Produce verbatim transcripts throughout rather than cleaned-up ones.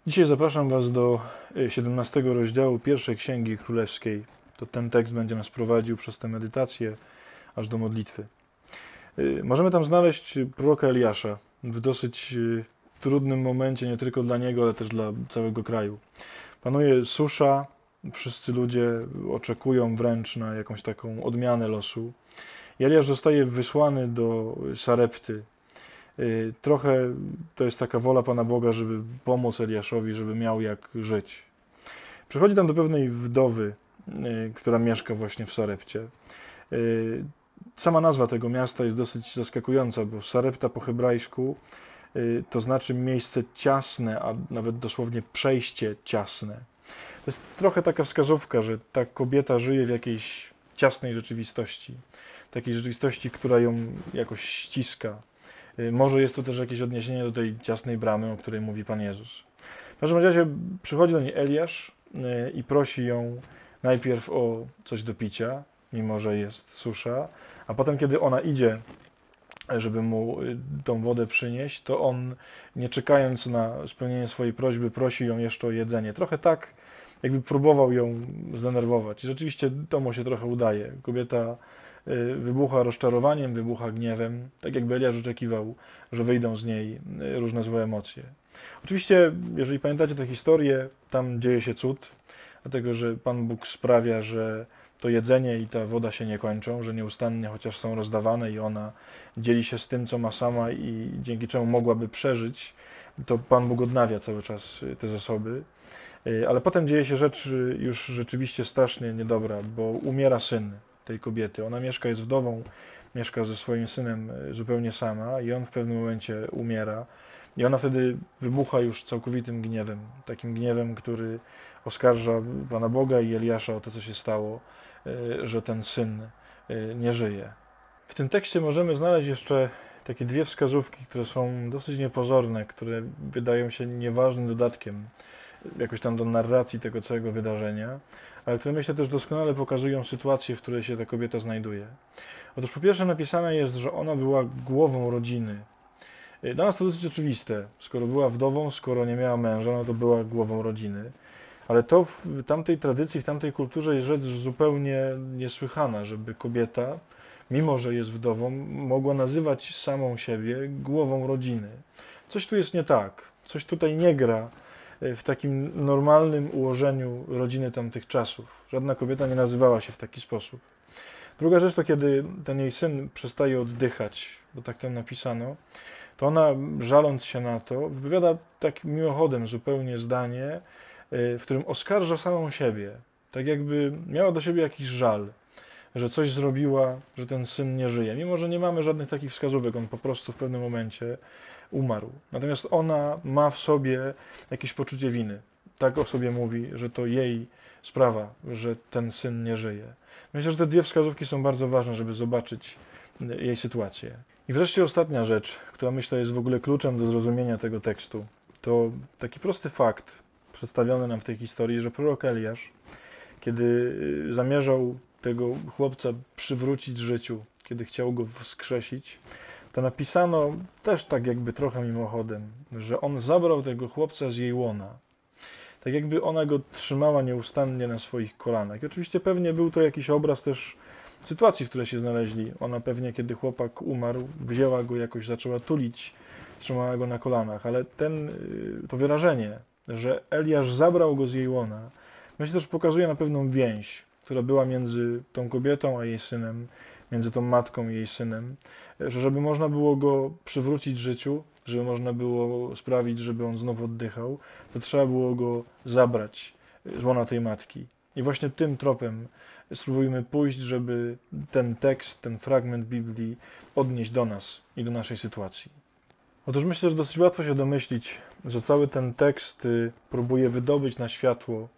Dzisiaj zapraszam Was do siedemnastego rozdziału pierwszej Księgi Królewskiej. To ten tekst będzie nas prowadził przez tę medytację aż do modlitwy. Możemy tam znaleźć proroka Eliasza w dosyć trudnym momencie, nie tylko dla niego, ale też dla całego kraju. Panuje susza, wszyscy ludzie oczekują wręcz na jakąś taką odmianę losu. I Eliasz zostaje wysłany do Sarepty. Trochę to jest taka wola Pana Boga, żeby pomóc Eliaszowi, żeby miał jak żyć. Przychodzi tam do pewnej wdowy, która mieszka właśnie w Sarepcie. Sama nazwa tego miasta jest dosyć zaskakująca, bo Sarepta po hebrajsku to znaczy miejsce ciasne, a nawet dosłownie przejście ciasne. To jest trochę taka wskazówka, że ta kobieta żyje w jakiejś ciasnej rzeczywistości. Takiej rzeczywistości, która ją jakoś ściska. Może jest to też jakieś odniesienie do tej ciasnej bramy, o której mówi Pan Jezus. W każdym razie przychodzi do niej Eliasz i prosi ją najpierw o coś do picia, mimo że jest susza, a potem, kiedy ona idzie, żeby mu tą wodę przynieść, to on, nie czekając na spełnienie swojej prośby, prosi ją jeszcze o jedzenie. Trochę tak, jakby próbował ją zdenerwować. I rzeczywiście to mu się trochę udaje. Kobieta wybucha rozczarowaniem, wybucha gniewem, tak jakby Eliasz oczekiwał, że wyjdą z niej różne złe emocje. Oczywiście, jeżeli pamiętacie tę historię, tam dzieje się cud, dlatego że Pan Bóg sprawia, że to jedzenie i ta woda się nie kończą, że nieustannie chociaż są rozdawane i ona dzieli się z tym, co ma sama i dzięki czemu mogłaby przeżyć, to Pan Bóg odnawia cały czas te zasoby. Ale potem dzieje się rzecz już rzeczywiście strasznie niedobra, bo umiera syn tej kobiety. Ona mieszka, jest wdową, mieszka ze swoim synem zupełnie sama i on w pewnym momencie umiera. I ona wtedy wybucha już całkowitym gniewem, takim gniewem, który oskarża Pana Boga i Eliasza o to, co się stało, że ten syn nie żyje. W tym tekście możemy znaleźć jeszcze takie dwie wskazówki, które są dosyć niepozorne, które wydają się nieważnym dodatkiem jakoś tam do narracji tego całego wydarzenia, ale które myślę też doskonale pokazują sytuację, w której się ta kobieta znajduje. Otóż po pierwsze napisane jest, że ona była głową rodziny. Dla nas to dosyć oczywiste. Skoro była wdową, skoro nie miała męża, no to była głową rodziny. Ale to w tamtej tradycji, w tamtej kulturze jest rzecz zupełnie niesłychana, żeby kobieta, mimo że jest wdową, mogła nazywać samą siebie głową rodziny. Coś tu jest nie tak. Coś tutaj nie gra w takim normalnym ułożeniu rodziny tamtych czasów. Żadna kobieta nie nazywała się w taki sposób. Druga rzecz to, kiedy ten jej syn przestaje oddychać, bo tak tam napisano, to ona, żaląc się na to, wypowiada tak mimochodem zupełnie zdanie, w którym oskarża samą siebie. Tak jakby miała do siebie jakiś żal, że coś zrobiła, że ten syn nie żyje. Mimo że nie mamy żadnych takich wskazówek, on po prostu w pewnym momencie umarł. Natomiast ona ma w sobie jakieś poczucie winy. Tak o sobie mówi, że to jej sprawa, że ten syn nie żyje. Myślę, że te dwie wskazówki są bardzo ważne, żeby zobaczyć jej sytuację. I wreszcie ostatnia rzecz, która myślę jest w ogóle kluczem do zrozumienia tego tekstu, to taki prosty fakt przedstawiony nam w tej historii, że prorok Eliasz, kiedy zamierzał tego chłopca przywrócić życiu, kiedy chciał go wskrzesić, to napisano też tak jakby trochę mimochodem, że on zabrał tego chłopca z jej łona. Tak jakby ona go trzymała nieustannie na swoich kolanach. I oczywiście pewnie był to jakiś obraz też sytuacji, w której się znaleźli. Ona pewnie, kiedy chłopak umarł, wzięła go jakoś, zaczęła tulić, trzymała go na kolanach. Ale ten, to wyrażenie, że Eliasz zabrał go z jej łona, myślę, też pokazuje na pewną więź, która była między tą kobietą a jej synem, między tą matką i jej synem, że żeby można było go przywrócić życiu, żeby można było sprawić, żeby on znowu oddychał, to trzeba było go zabrać z łona tej matki. I właśnie tym tropem spróbujmy pójść, żeby ten tekst, ten fragment Biblii odnieść do nas i do naszej sytuacji. Otóż myślę, że dosyć łatwo się domyślić, że cały ten tekst próbuje wydobyć na światło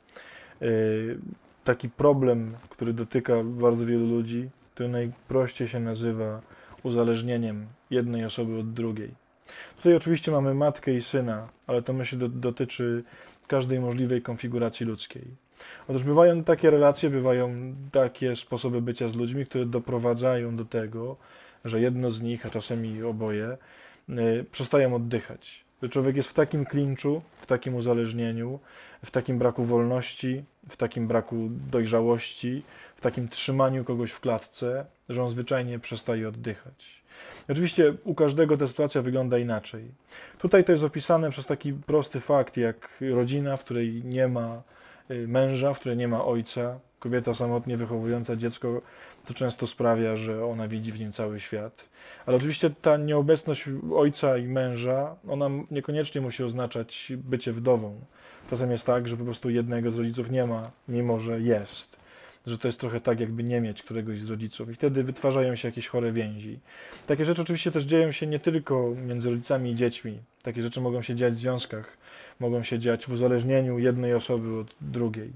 taki problem, który dotyka bardzo wielu ludzi, który najprościej się nazywa uzależnieniem jednej osoby od drugiej. Tutaj oczywiście mamy matkę i syna, ale to myślę do, dotyczy każdej możliwej konfiguracji ludzkiej. Otóż bywają takie relacje, bywają takie sposoby bycia z ludźmi, które doprowadzają do tego, że jedno z nich, a czasem i oboje, przestają oddychać. że człowiek jest w takim klinczu, w takim uzależnieniu, w takim braku wolności, w takim braku dojrzałości, w takim trzymaniu kogoś w klatce, że on zwyczajnie przestaje oddychać. Oczywiście u każdego ta sytuacja wygląda inaczej. Tutaj to jest opisane przez taki prosty fakt, jak rodzina, w której nie ma męża, w której nie ma ojca. Kobieta samotnie wychowująca dziecko, to często sprawia, że ona widzi w nim cały świat. Ale oczywiście ta nieobecność ojca i męża, ona niekoniecznie musi oznaczać bycie wdową. Czasem jest tak, że po prostu jednego z rodziców nie ma, mimo że jest. Że to jest trochę tak, jakby nie mieć któregoś z rodziców. I wtedy wytwarzają się jakieś chore więzi. Takie rzeczy oczywiście też dzieją się nie tylko między rodzicami i dziećmi. Takie rzeczy mogą się dziać w związkach, mogą się dziać w uzależnieniu jednej osoby od drugiej.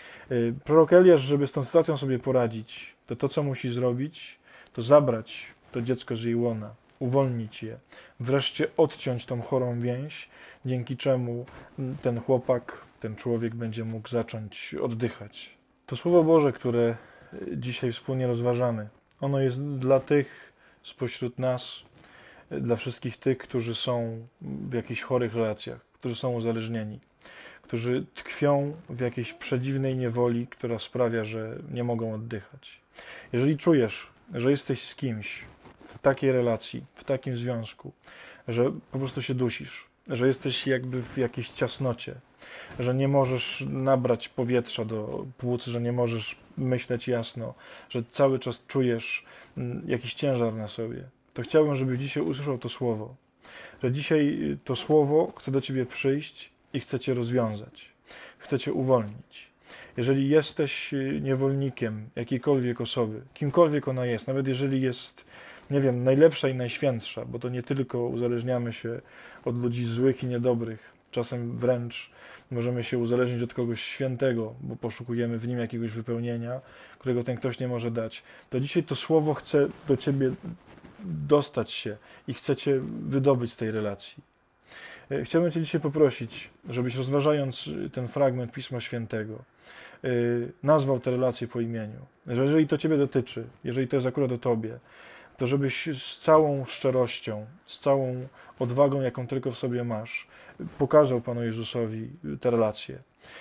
Prorok Eliasz, żeby z tą sytuacją sobie poradzić, to to, co musi zrobić, to zabrać to dziecko z jej łona, uwolnić je, wreszcie odciąć tą chorą więź, dzięki czemu ten chłopak, ten człowiek będzie mógł zacząć oddychać. To Słowo Boże, które dzisiaj wspólnie rozważamy, ono jest dla tych spośród nas, dla wszystkich tych, którzy są w jakichś chorych relacjach, którzy są uzależnieni, którzy tkwią w jakiejś przedziwnej niewoli, która sprawia, że nie mogą oddychać. Jeżeli czujesz, że jesteś z kimś w takiej relacji, w takim związku, że po prostu się dusisz, że jesteś jakby w jakiejś ciasnocie, że nie możesz nabrać powietrza do płuc, że nie możesz myśleć jasno, że cały czas czujesz jakiś ciężar na sobie, to chciałbym, żebyś dzisiaj usłyszał to słowo. Że dzisiaj to słowo chce do ciebie przyjść i chce cię rozwiązać. Chce cię uwolnić. Jeżeli jesteś niewolnikiem jakiejkolwiek osoby, kimkolwiek ona jest, nawet jeżeli jest, nie wiem, najlepsza i najświętsza, bo to nie tylko uzależniamy się od ludzi złych i niedobrych, czasem wręcz możemy się uzależnić od kogoś świętego, bo poszukujemy w nim jakiegoś wypełnienia, którego ten ktoś nie może dać, to dzisiaj to słowo chce do ciebie dostać się i chce cię wydobyć z tej relacji. Chciałbym cię dzisiaj poprosić, żebyś rozważając ten fragment Pisma Świętego, nazwał te relacje po imieniu. Że jeżeli to ciebie dotyczy, jeżeli to jest akurat o tobie, to żebyś z całą szczerością, z całą odwagą, jaką tylko w sobie masz, pokazał Panu Jezusowi te relacje.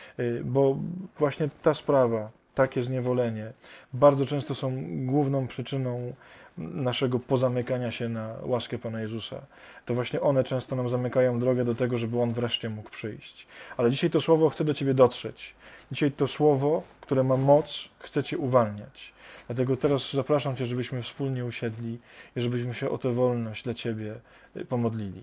Bo właśnie ta sprawa, takie zniewolenie, bardzo często są główną przyczyną naszego pozamykania się na łaskę Pana Jezusa. To właśnie one często nam zamykają drogę do tego, żeby On wreszcie mógł przyjść. Ale dzisiaj to słowo chce do ciebie dotrzeć. Dzisiaj to słowo, które ma moc, chce cię uwalniać. Dlatego teraz zapraszam cię, żebyśmy wspólnie usiedli i żebyśmy się o tę wolność dla ciebie pomodlili.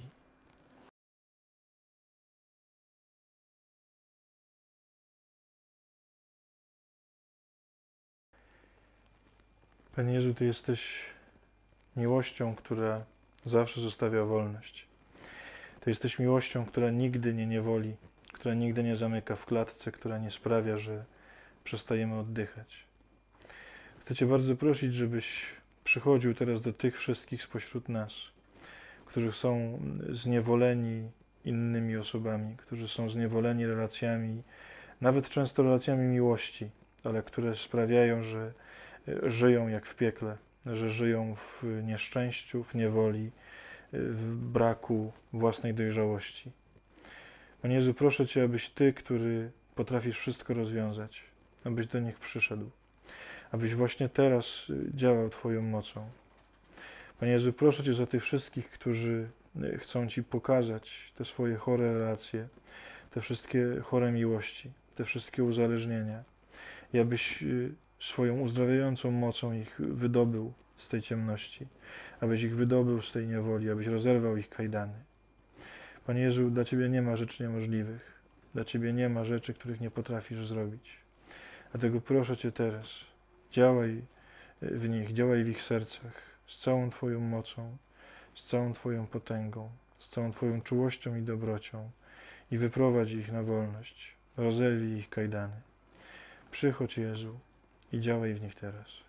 Panie Jezu, Ty jesteś miłością, która zawsze zostawia wolność. Ty jesteś miłością, która nigdy nie niewoli, która nigdy nie zamyka w klatce, która nie sprawia, że przestajemy oddychać. Chcę Cię bardzo prosić, żebyś przychodził teraz do tych wszystkich spośród nas, którzy są zniewoleni innymi osobami, którzy są zniewoleni relacjami, nawet często relacjami miłości, ale które sprawiają, że żyją jak w piekle, że żyją w nieszczęściu, w niewoli, w braku własnej dojrzałości. Panie Jezu, proszę Cię, abyś Ty, który potrafisz wszystko rozwiązać, abyś do nich przyszedł, abyś właśnie teraz działał Twoją mocą. Panie Jezu, proszę Cię za tych wszystkich, którzy chcą Ci pokazać te swoje chore relacje, te wszystkie chore miłości, te wszystkie uzależnienia i abyś swoją uzdrawiającą mocą ich wydobył z tej ciemności, abyś ich wydobył z tej niewoli, abyś rozerwał ich kajdany. Panie Jezu, dla Ciebie nie ma rzeczy niemożliwych, dla Ciebie nie ma rzeczy, których nie potrafisz zrobić. Dlatego proszę Cię teraz, działaj w nich, działaj w ich sercach z całą Twoją mocą, z całą Twoją potęgą, z całą Twoją czułością i dobrocią i wyprowadź ich na wolność, rozerwij ich kajdany. Przychodź, Jezu, i działaj w nich teraz.